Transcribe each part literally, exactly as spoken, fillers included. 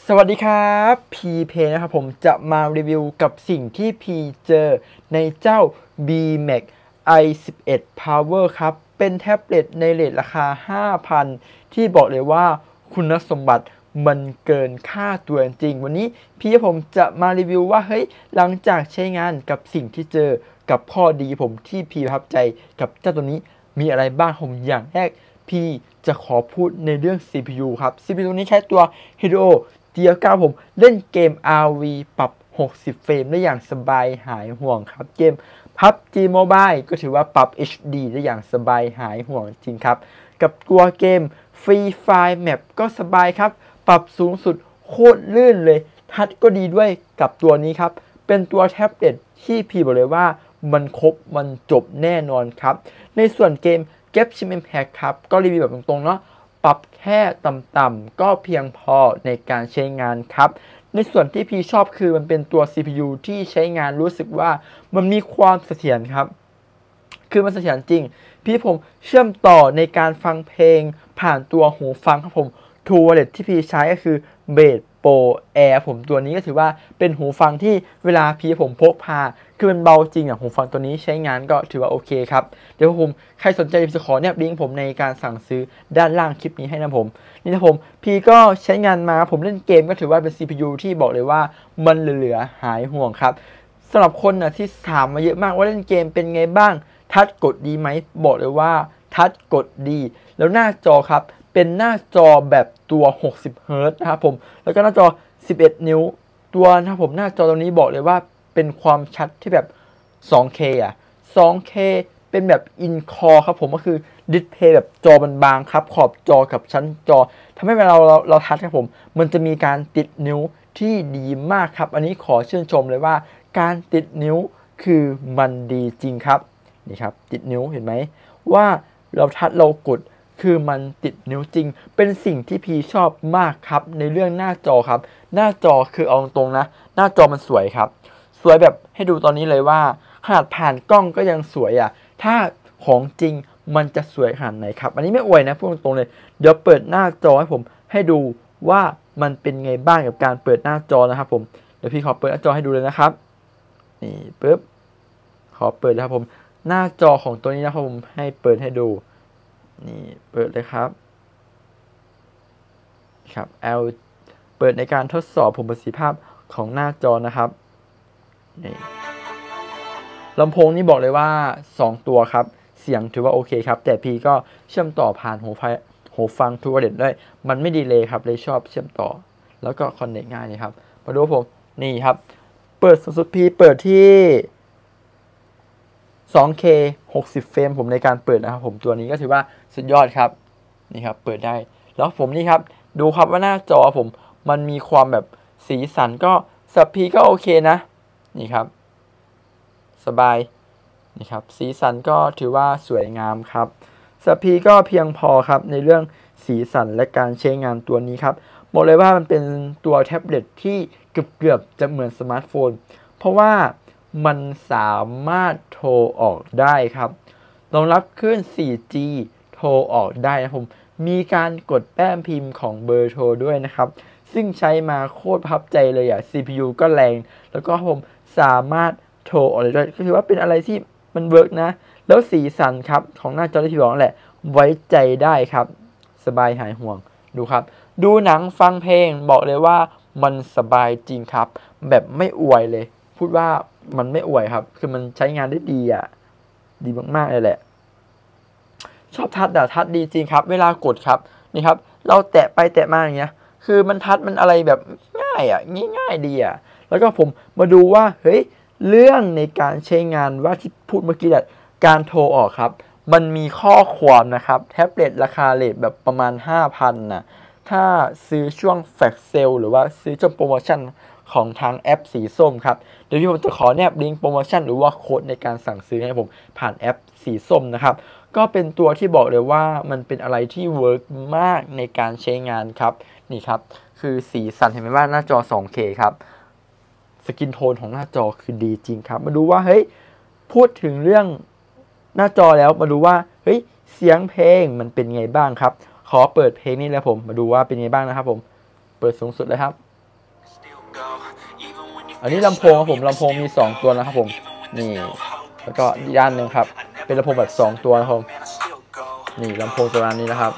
สวัสดีครับพีเพนะครับผมจะมารีวิวกับสิ่งที่พีเจอในเจ้า บี แม็ก ไอ สิบเอ็ด Power ครับเป็นแท็บเล็ตในเรทราคา ห้าพัน ที่บอกเลยว่าคุณสมบัติมันเกินค่าตัวจริงวันนี้พี่ผมจะมารีวิวว่าเฮ้ยหลังจากใช้งานกับสิ่งที่เจอกับข้อดีผมที่พีประทับใจกับเจ้าตัวนี้มีอะไรบ้างผมอย่างแรกพี่จะขอพูดในเรื่อง ซี พี ยู ครับ ซี พี ยู ตัวนี้ใช้ตัว Helio เดียวก้าผมเล่นเกม อาร์ วี ปรับหกสิบเฟรมได้อย่างสบายหายห่วงครับเกม พับจี Mobile ก็ถือว่าปรับ เอช ดี ได้อย่างสบายหายห่วงจริงครับกับตัวเกม Free Fire Map ก็สบายครับปรับสูงสุดโคตรลื่นเลยทัชก็ดีด้วยกับตัวนี้ครับเป็นตัวแท็บเล็ตที่พี่บอกเลยว่ามันครบมันจบแน่นอนครับในส่วนเกม Genshin Impact ครับก็รีวิวแบบตรงๆเนาะปรับแค่ต่ำๆก็เพียงพอในการใช้งานครับในส่วนที่พี่ชอบคือมันเป็นตัว ซี พี ยู ที่ใช้งานรู้สึกว่ามันมีความเสถียรครับคือมันเสถียรจริงพี่ผมเชื่อมต่อในการฟังเพลงผ่านตัวหูฟังครับผม True Wireless ที่พี่ใช้ก็คือ Beats Pro Air ผมตัวนี้ก็ถือว่าเป็นหูฟังที่เวลาพี่ผมพกพาคือมันเบาจริงอ่ะหูฟังตัวนี้ใช้งานก็ถือว่าโอเคครับเดี๋ยวผมใครสนใจจะขอแนบลิงก์ผมในการสั่งซื้อด้านล่างคลิปนี้ให้นะผมนี่นะผมพี่ก็ใช้งานมาผมเล่นเกมก็ถือว่าเป็น ซี พี ยู ที่บอกเลยว่ามันเหลือๆหายห่วงครับสำหรับคนนะที่ถามมาเยอะมากว่าเล่นเกมเป็นไงบ้างทัชกดดีไหมบอกเลยว่าทัชกดดีแล้วหน้าจอครับเป็นหน้าจอแบบตัวหกสิบเฮิร์ตซ์นะครับผมแล้วก็หน้าจอสิบเอ็ดนิ้วตัวนะครับผมหน้าจอตรงนี้บอกเลยว่าเป็นความชัดที่แบบ สองเค อ่ะ สองเค เป็นแบบ in core ครับผมก็คือดิสเพย์แบบจอมันบางครับขอบจอกับชั้นจอทำให้เวลาเราเราเราทัชครับผมมันจะมีการติดนิ้วที่ดีมากครับอันนี้ขอชื่นชมเลยว่าการติดนิ้วคือมันดีจริงครับนี่ครับติดนิ้วเห็นไหมว่าเราทัชเรากดคือมันติดนิ้วจริงเป็นสิ่งที่พี่ชอบมากครับในเรื่องหน้าจอครับหน้าจอคือเอาตรงๆนะหน้าจอมันสวยครับสวยแบบให้ดูตอนนี้เลยว่าขนาดผ่านกล้องก็ยังสวยอ่ะถ้าของจริงมันจะสวยขนาดไหนครับอันนี้ไม่อวยนะพูดตรงๆเลยเดี๋ยวเปิดหน้าจอให้ผมให้ดูว่ามันเป็นไงบ้างกับการเปิดหน้าจอนะครับผมเดี๋ยวพี่ขอเปิดหน้าจอให้ดูเลยนะครับนี่ปึ๊บขอเปิดนะครับผมหน้าจอของตัวนี้นะครับผมให้เปิดให้ดูนี่เปิดเลยครับครับ L เปิดในการทดสอบผมประสิทธิภาพของหน้าจอนะครับนี่ลำโพงนี่บอกเลยว่าสองตัวครับเสียงถือว่าโอเคครับแต่พี่ก็เชื่อมต่อผ่านหูไฟหูฟังทูวเดตด้วยมันไม่ดีเลยครับเลยชอบเชื่อมต่อแล้วก็คอนเนคง่ายนี่ครับมาดูผมนี่ครับเปิดสุดๆพี่เปิดที่ สองเค หกสิบเฟรมผมในการเปิดนะครับผมตัวนี้ก็ถือว่าสุดยอดครับนี่ครับเปิดได้แล้วผมนี่ครับดูครับว่าหน้าจอผมมันมีความแบบสีสันก็สับพีก็โอเคนะนี่ครับสบายนี่ครับสีสันก็ถือว่าสวยงามครับสปีก็เพียงพอครับในเรื่องสีสันและการใช้งานตัวนี้ครับบอกเลยว่ามันเป็นตัวแท็บเล็ตที่เกือบๆจะเหมือนสมาร์ทโฟนเพราะว่ามันสามารถโทรออกได้ครับรองรับคลื่น โฟร์จี โทรออกได้นะผมมีการกดแป้นพิมพ์ของเบอร์โทรด้วยนะครับซึ่งใช้มาโคตรประทับใจเลยอ่ะ ซี พี ยู ก็แรงแล้วก็ผมสามารถโทรออกได้ด้วยก็ถือว่าเป็นอะไรที่มันเวิร์กนะแล้วสีสันครับของหน้าจอที่พี่บอกนั่นแหละไว้ใจได้ครับสบายหายห่วงดูครับดูหนังฟังเพลงบอกเลยว่ามันสบายจริงครับแบบไม่อวยเลยพูดว่ามันไม่อวยครับคือมันใช้งานได้ดีอ่ะดีมากๆเลยแหละชอบทัชอะทัชดีจริงครับเวลากดครับนี่ครับเราแตะไปแตะมาอย่างเงี้ยคือมันทัชมันอะไรแบบง่ายอ่ะง่ายๆดีอ่ะแล้วก็ผมมาดูว่าเฮ้ยเรื่องในการใช้งานว่าที่พูดเมื่อกี้แหละการโทรออกครับมันมีข้อความนะครับแท็บเล็ตราคาเลทแบบประมาณ ห้าพัน นะถ้าซื้อช่วงแฟลชเซลหรือว่าซื้อช่วงโปรโมชั่นของทางแอปสีส้มครับเดี๋ยวพี่ผมจะขอแนบลิงก์โปรโมชั่นหรือว่าโค้ดในการสั่งซื้อให้ผมผ่านแอปสีส้มนะครับก็เป็นตัวที่บอกเลยว่ามันเป็นอะไรที่เวิร์กมากในการใช้งานครับนี่ครับคือสีสันเห็นไหมว่าหน้าจอ สองเค ครับสกินโทนของหน้าจอคือดีจริงครับมาดูว่าเฮ้ยพูดถึงเรื่องหน้าจอแล้วมาดูว่าเฮ้ยเสียงเพลงมันเป็นไงบ้างครับขอเปิดเพลงนี้แล้วผมมาดูว่าเป็นไงบ้างนะครับผมเปิดสูงสุดเลยครับอันนี้ลำโพงครับผมลำโพงมีสองตัวนะครับผมนี่แล้วก็ด้านหนึ่งครับเป็นลำโพงแบบสองตัวนะครับผมนี่ลำโพงตัวนี้นะครับ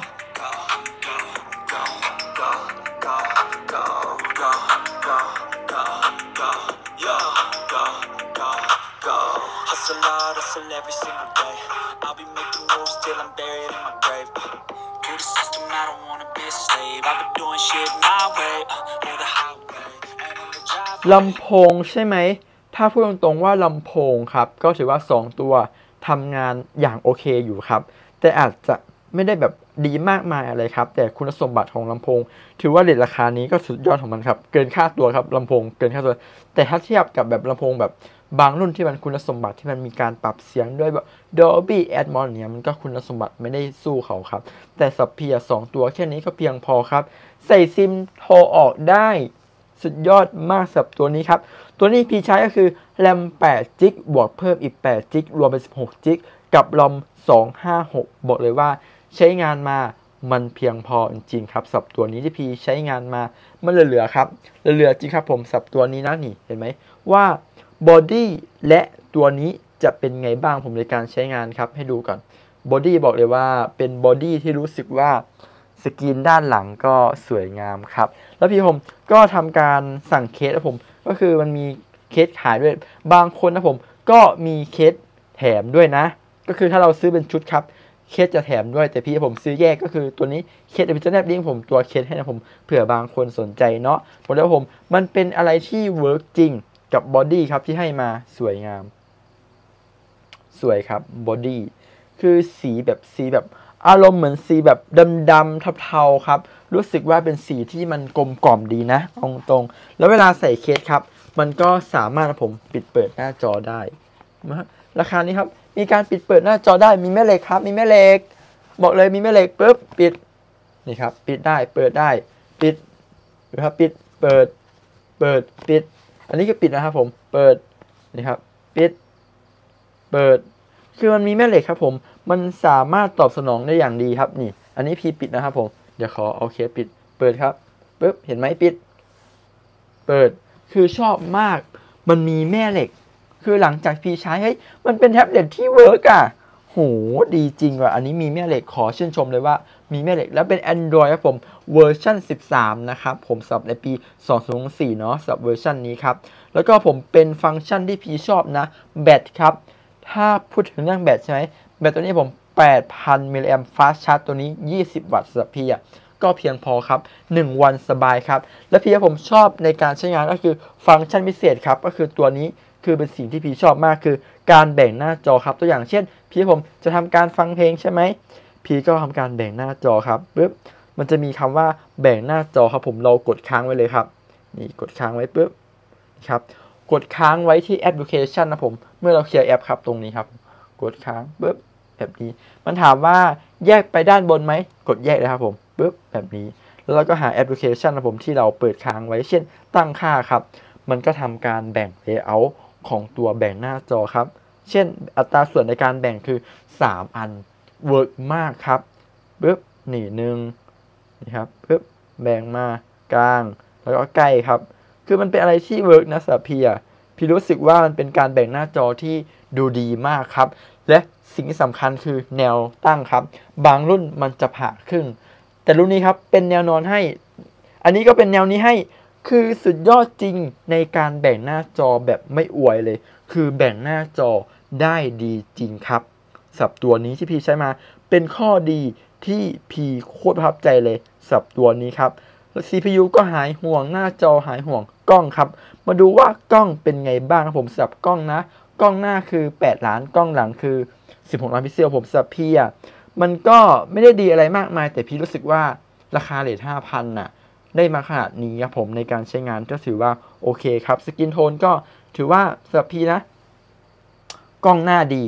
ลำโพงใช่ไหมถ้าพูดตรงๆว่าลำโพงครับก็ถือว่าสองตัวทำงานอย่างโอเคอยู่ครับแต่อาจจะไม่ได้แบบดีมากมายอะไรครับแต่คุณสมบัติของลำโพงถือว่าเรทราคานี้ก็สุดยอดของมันครับเกินค่าตัวครับลำโพงเกินค่าตัวแต่ถ้าเทียบกับแบบลำโพงแบบบางรุ่นที่มันคุณสมบัติที่มันมีการปรับเสียงด้วยแบบ Dolby Atmos เนี่ยมันก็คุณสมบัติไม่ได้สู้เขาครับแต่สับเพียสองตัวแค่นี้ก็เพียงพอครับใส่ซิมโทรออกได้สุดยอดมากสำหรับตัวนี้ครับตัวนี้พี่ใช้ก็คือ แรม แปด จิก บวกเพิ่มอีก แปด จิก รวมเป็น สิบหก จิก กับ รอม สองห้าหก บอกเลยว่าใช้งานมามันเพียงพอจริงๆครับสำหรับตัวนี้ที่พี่ใช้งานมามันเหลือๆครับเหลือๆจริงครับผมสำหรับตัวนี้นะนี่เห็นไหมว่าบอดี้และตัวนี้จะเป็นไงบ้างผมในการใช้งานครับให้ดูก่อนบอดี้บอกเลยว่าเป็นบอดี้ที่รู้สึกว่าสกรีนด้านหลังก็สวยงามครับแล้วพี่ผมก็ทำการสั่งเคสนะผมก็คือมันมีเคสขายด้วยบางคนนะผมก็มีเคสแถมด้วยนะก็คือถ้าเราซื้อเป็นชุดครับเคสจะแถมด้วยแต่พี่ผมซื้อแยกก็คือตัวนี้เคสเดี๋ยวจะแนบลิงก์ผมตัวเคสให้นะผมเผื่อบางคนสนใจเนาะผมแล้วผมมันเป็นอะไรที่เวิร์กจริงกับบอดี้ครับที่ให้มาสวยงามสวยครับบอดี้คือสีแบบสีแบบอารมณ์เหมือนสีแบบดำๆเทาๆครับรู้สึกว่าเป็นสีที่มันกลมกล่อมดีนะตรงๆแล้วเวลาใส่เคสครับมันก็สามารถผมปิดเปิดหน้าจอได้ราคานี้ครับมีการปิดเปิดหน้าจอได้มีแม่เหล็กครับมีแม่เหล็กบอกเลยมีแม่เหล็กปุ๊บปิดนี่ครับปิดได้เปิดได้ปิดนะครับปิดเปิดเปิดปิดอันนี้ก็ปิดนะครับผมเปิดนี่ครับปิดเปิดคือมันมีแม่เหล็กครับผมมันสามารถตอบสนองได้อย่างดีครับนี่อันนี้พี่ปิดนะครับผมเดี๋ยวขอเอาเคสปิดเปิดครับปุ๊บเห็นไหมปิดเปิดคือชอบมากมันมีแม่เหล็กคือหลังจากพี่ใช้เฮ้ยมันเป็นแท็บเล็ตที่เวิร์กอ่ะโหดีจริงว่ะอันนี้มีแม่เหล็กขอชื่นชมเลยว่ามีแม่เหล็กแล้วเป็น Android ครับผมเวอร์ชันสิบสามนะครับผมสำหรับในปีสองพันยี่สิบสี่เนาะสำหรับเวอร์ชันนี้ครับแล้วก็ผมเป็นฟังก์ชันที่พี่ชอบนะแบตครับถ้าพูดถึงเรื่องแบตใช่ไหมแบตตัวนี้ผม แปดพัน มิลลิแอมป์ฟาสต์ชาร์จตัวนี้ยี่สิบวัตต์สำหรับพี่อ่ะก็เพียงพอครับหนึ่งวันสบายครับและพี่ผมชอบในการใช้งานก็คือฟังก์ชันพิเศษครับก็คือตัวนี้คือเป็นสิ่งที่พี่ชอบมากคือการแบ่งหน้าจอครับตัวอย่างเช่นพี่ผมจะทำการฟังเพลงใช่ไหมพี่ก็ทำการแบ่งหน้าจอครับปุ๊บมันจะมีคำว่าแบ่งหน้าจอครับผมเรากดค้างไว้เลยครับนี่กดค้างไว้ปุ๊บครับกดค้างไว้ที่แอปพลิเคชันนะผมเมื่อเราเคลียร์แอปครับตรงนี้ครับกดค้างปุ๊บแบบนี้มันถามว่าแยกไปด้านบนไหมกดแยกเลยครับผมปุ๊บแบบนี้แล้วเราก็หาแอปพลิเคชันนะผมที่เราเปิดค้างไว้เช่นตั้งค่าครับมันก็ทำการแบ่ง layout ของตัวแบ่งหน้าจอครับเช่นอัตราส่วนในการแบ่งคือสามอันเวิร์กมากครับปุ๊บนี่หนึ่งนี่ครับปุ๊บแบ่งมากลางแล้วก็ใกล้ครับคือมันเป็นอะไรที่เวิร์กนะสำหรับพี่อ่ะพี่รู้สึกว่ามันเป็นการแบ่งหน้าจอที่ดูดีมากครับและสิ่งที่สำคัญคือแนวตั้งครับบางรุ่นมันจะผ่าครึ่งแต่รุ่นนี้ครับเป็นแนวนอนให้อันนี้ก็เป็นแนวนี้ให้คือสุดยอดจริงในการแบ่งหน้าจอแบบไม่อวยเลยคือแบ่งหน้าจอได้ดีจริงครับสำหรับตัวนี้ที่พี่ใช้มาเป็นข้อดีที่พี่โคตรประทับใจเลยสำหรับตัวนี้ครับ ซี พี ยู ก็หายห่วงหน้าจอหายห่วงกล้องครับมาดูว่ากล้องเป็นไงบ้างครับผมสำหรับกล้องนะกล้องหน้าคือแปดล้านกล้องหลังคือสิบหกล้านพิกเซลผมสำหรับพี่อ่ะมันก็ไม่ได้ดีอะไรมากมายแต่พี่รู้สึกว่าราคาเรท ห้าพัน น่ะได้มาขนาดนี้ครับผมในการใช้งานก็ถือว่าโอเคครับสกินโทนก็ถือว่าสำหรับพี่นะกล้องหน้าดี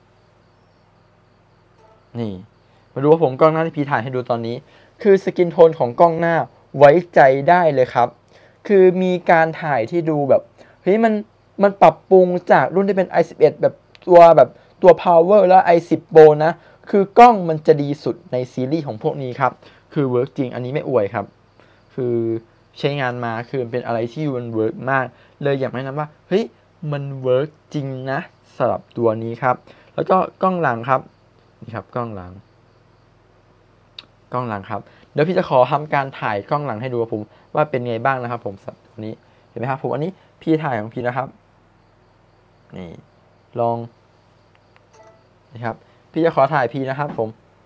นี่มาดูว่าผมกล้องหน้าที่พี่ถ่ายให้ดูตอนนี้คือสกินโทนของกล้องหน้าไว้ใจได้เลยครับคือมีการถ่ายที่ดูแบบเฮ้ยมันมันปรับปรุงจากรุ่นที่เป็น ไอ สิบเอ็ด แบบตัวแบบตัว Power แล้ว ไอ สิบ Pro นะคือกล้องมันจะดีสุดในซีรีส์ของพวกนี้ครับคือเวิร์กจริงอันนี้ไม่อวยครับคือใช้งานมาคือเป็นอะไรที่มันเวิร์กมากเลยอยากแนะนำว่าเฮ้ยมันเวิร์กจริงนะสำหรับตัวนี้ครับแล้วก็กล้องหลังครับนี่ครับกล้องหลังกล้องหลังครับเดี๋ยวพี่จะขอทำการถ่ายกล้องหลังให้ดูครับผมว่าเป็นไงบ้างนะครับผมตัวนี้เห็นไหมครับผมอันนี้พี่ถ่ายของพี่นะครับนี่ลองนี่ครับพี่จะขอถ่ายพี่นะครับผม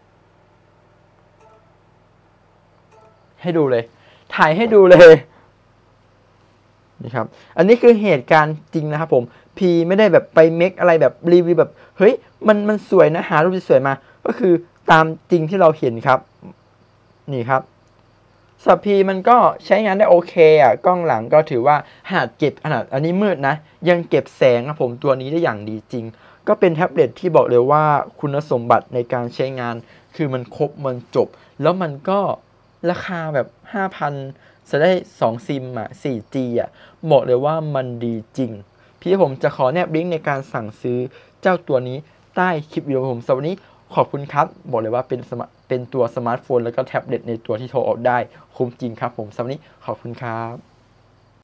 ให้ดูเลยถ่ายให้ดูเลยนี่ครับอันนี้คือเหตุการณ์จริงนะครับผมพีไม่ได้แบบไปเมคอะไรแบบรีวิวแบบเฮ้ยมันมันสวยนะหารูปสวยมาก็คือตามจริงที่เราเห็นครับนี่ครับสำหรับพีมันก็ใช้งานได้โอเคอ่ะกล้องหลังก็ถือว่าขนาดเก็บขนาดอันนี้มืดนะยังเก็บแสงครับผมตัวนี้ได้อย่างดีจริงก็เป็นแท็บเล็ตที่บอกเลยว่าคุณสมบัติในการใช้งานคือมันครบมันจบแล้วมันก็ราคาแบบ ห้าพัน จะได้สองซิมอ่ะ โฟร์จี อ่ะบอกเลยว่ามันดีจริงพี่ผมจะขอแนบลิงก์ในการสั่งซื้อเจ้าตัวนี้ใต้คลิปวิดีโอผมสำหรับวันนี้ขอบคุณครับบอกเลยว่าเป็นสมาเป็นตัวสมาร์ทโฟนแล้วก็แท็บเล็ตในตัวที่โทรออกได้คุ้มจริงครับผมสำหรับวันนี้ขอบคุณครับ